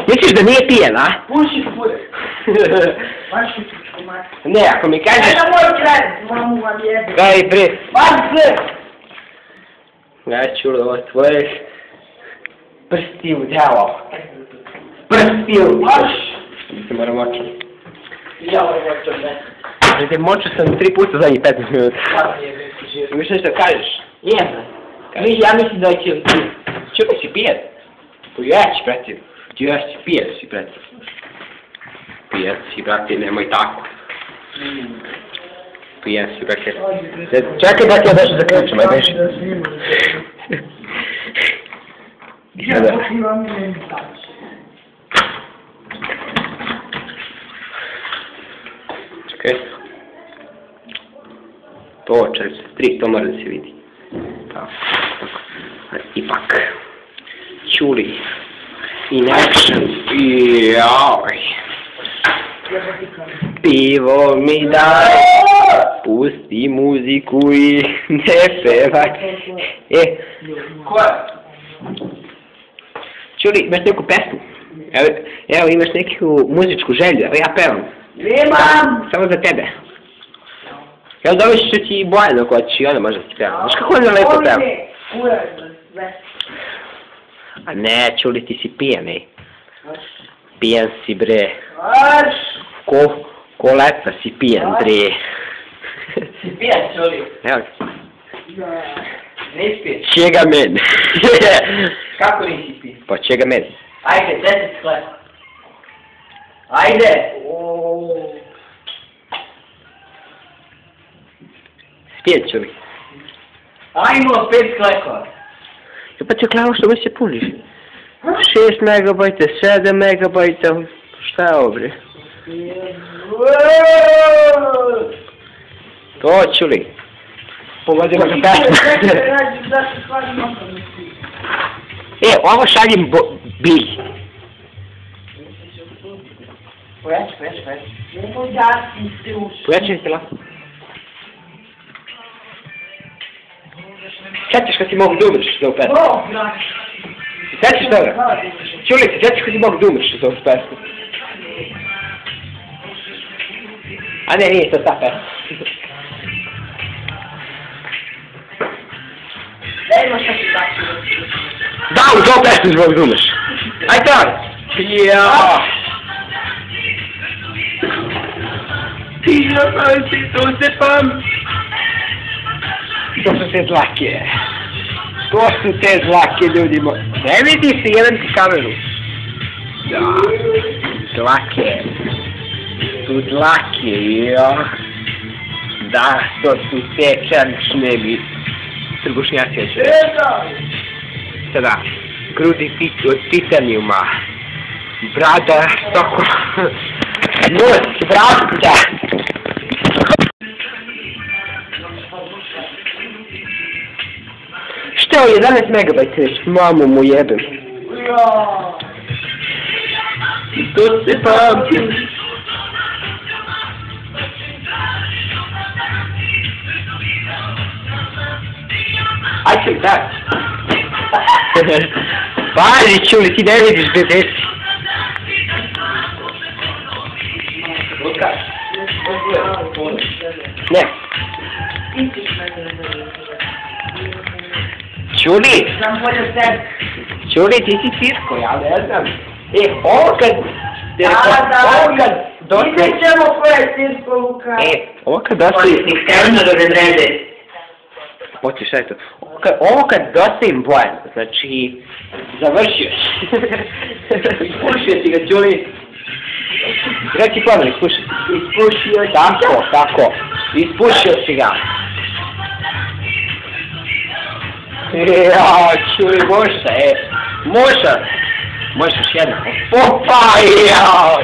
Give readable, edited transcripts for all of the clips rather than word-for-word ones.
Misliš da nije pijen, a? Puši kure. Baš ću komati. Ne, ako mi kažeš... Aj na moj kraj, mamu vam jebe. Daj, bre. Baš sve. Ja ću ovo tvoje... Prsti u djavo. Prsti u... Baš. Se moram očiti. Ja ovo moću ne. Znate, moću sam 3 puta zadnjih 15 minuta. Baš jebe. Imaš nešto kažeš? Jebe. Ja mislim da će... Čekaj, si pijen? Pojeć, brate. Ješ si, pijen si, brate. Pijen si, brate, nemoj tako. Pijen si, brate. Čekaj, brate, ja nešto zaključim, aj beži. Ja počivam i ne mi tači. Čekaj. To, 43, to mora da se vidi. Tako. Ipak. Čuli. In action. Joj. Pivo mi daj. Pusti muziku i ne pevaj. Ko je? Čuli, imaš neku pesmu? Evo, imaš neku muzičku želju, evo ja pevam. Nemam! Samo za tebe. Evo dobiš ću ti Bojana koja će i ona možda ti peva. Znaš kako ona lepo peva? A ne, čuli, ti si pijan, ej. Pijan si, bre. Ko lepa si pijan, bre. Si pijan, čuli? Evo. Ne ispiješ? Čega men. Kako nisi pijan? Pa čega men. Ajde, 10 sklep. Ajde! Spijen, čuli. Ajmo, 5 sklepova. Pa ti glavo što mi se puniš. 6 megabajta, 7 megabajta. Šta je ovo, bre? To, čuli. Pogodimo za pesmu. Ovo šaljem Billy. Pojači. Nemoj dati se uši. Pojači se lako. Sjećaš kad si mogu da umriš za ovu pesmu? Sjećaš toga? Čuli se, sjećaš kad si mogu da umriš za ovu pesmu? A ne, nije to ta pesma. Dajmo šta ti daći. Da, uz ovu pesmu si mogu da umriš. Ajde, toj! Jao! Ti si, to se pam! To su te dlake. To su te dlake, ljudi moji. Ne vidi se, jedan ti kameru. Da. Dlake. Su dlake, jo. Da, to su te čelične mi. Trbušnjaci će. Sada. Grudi od titanijuma. Brada, stoko. Nos, brada. Što je 11 megabajta već? Mamu mu jebem. To se pamtim. Ajde mi tak. Pazi, čuli, ti ne vidiš gdje desi. Ne. Čuli? Znam bolje sebi. Čuli, ti si cirko, ja ne znam. Ovo kad... Ovo kad... Vidjet ćemo ko je cirko, Luka. Ovo kad dostavim... Externo do Vendrede. Hoćeš, šta je to? Ovo kad dostavim Bojan, znači... Završio. Ispušio si ga, Čuli. Reci ponovno, ispušio. Ispušio si ga. Tako. Ispušio si ga. Jao, Čuli, možda, možda. Možeš još jedna. Opa, jao.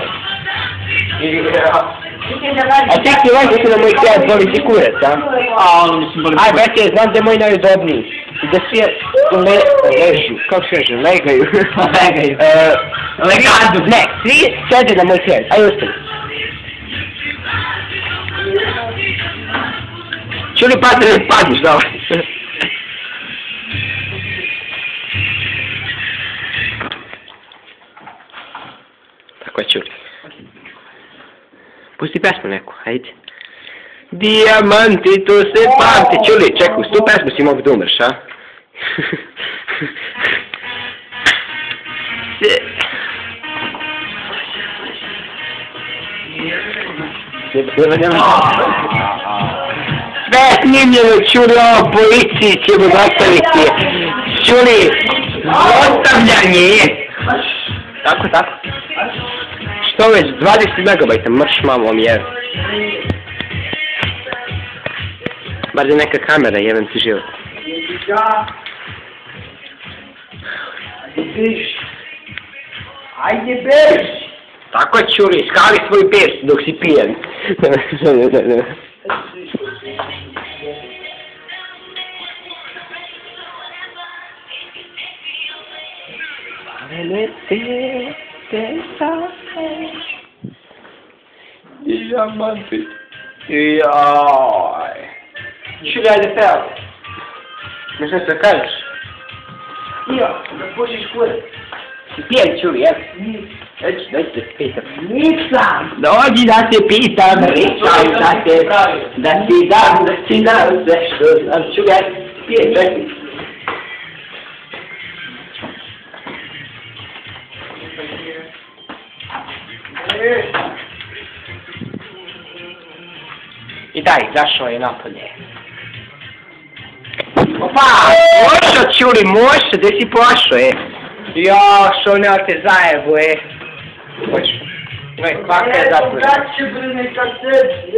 A ti ti važno na moj klijat boli ti kurac, a? Aj, brate, znam da je moj najudobniji. I da svi ležu, kako se kaže, legaju. Legadu. Ne, svi sede na moj klijat, aj ustali. Čuli, padniš, davaj. Tako ću. Pusti pesmu neku, hajde. Dijamanti, to se pamti. Čuli, čekaj, uz tu pesmu si mogu da umreš, a? Sve snimljeno, Čuli, ovo policiji ćemo dostaviti. Čuli, ostavljanje. Tako. Što već, 20 megabajta, mrš mamom jevi. Bar je neka kamera, jebem ti život. Ajde bež! Tako Čuli, skali svoj pers dok si pijen. Dijamanti. Jaj. Čuli, ajde peo. Ne znam što kažeš. Ja, da pođeš kurac. Si pijen, Čuli, jel? Nisam. Dođi da te pitam. Nisam! Dođi da te pitam, da ti dam sve što znam. Čuli, ajde, pijen, čekaj. I daj, zašao je napolje. Opa, mošo Čuli, mošo, gdje si pošao, Jo, što ne te zajebu, Hoću. Oj, kvaka je zapravo. Braće, bre, neka sebi.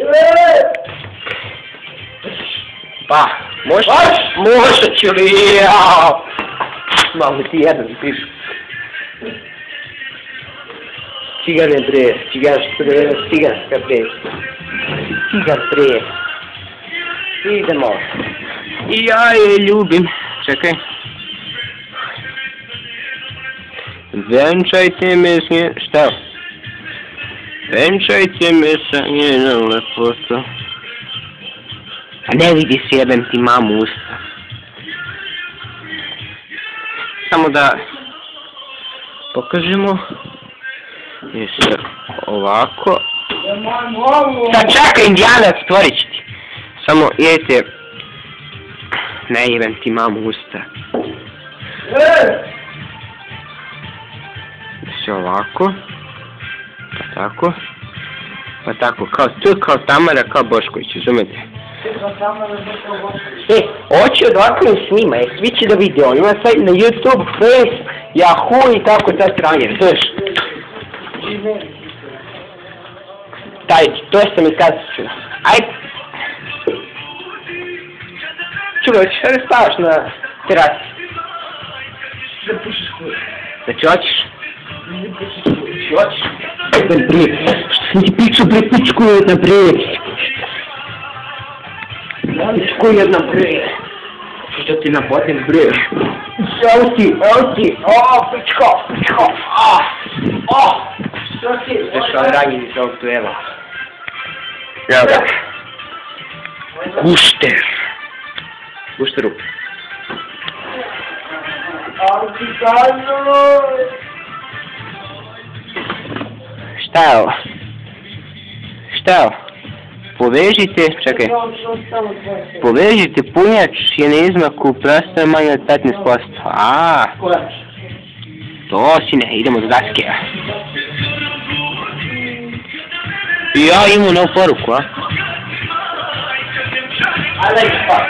Pa, mošo Čuli, jao. Malo ti jedan pišu. Cigane bre, ciganska bre. Cigan bre. Idemo. I ja je ljubim. Čekaj. Venčajte me s nje... Šta? Venčajte me sa njenom lepotom. A ne vidi se, jebem ti mamu usta. Samo da pokažemo. Jeste ovako. Sad čekaj, indijanac, stvorit ću ti. Samo idete. Ne jebem ti mamu usta. Sve ovako. Pa tako. Pa tako, kao tu, kao Tamara, kao Bošković, razumete? Hoće ovako im snima, svi će da vide, on ima sajt na YouTube, Face, Yahoo i tako ta stranje, razumeš? Taj, to sam iskazat. Ajde. Čulo, hoćeš da spavaš na terasi? Da pušiš kurac. Znači, hoćeš? Ne pušiš kurac. Hoćeš? Bre, što sam ti pričao, bre, pičku jedna, bre. Pičku jedna, bre. Što ti napotim, bre. Evo ti, pičko. Što ti? Zašto ranjeni iz ovog duela? Evo ga. Gušter. Gušteru. Antikano! Šta je ovo? Povežite, čekaj. Povežite punjač je na izmaku prostora manje od 15%. To si ne, idemo do gaske. Ja imam novu poruku, a? I like fuck.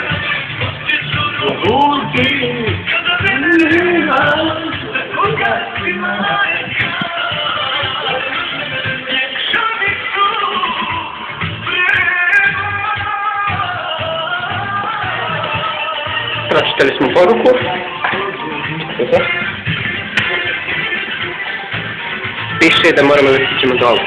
Pročitali smo poruku. Piše da moramo da stićemo dole.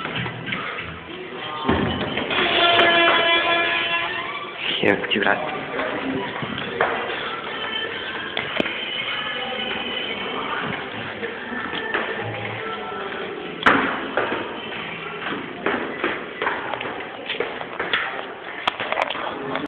Evo ti vratim.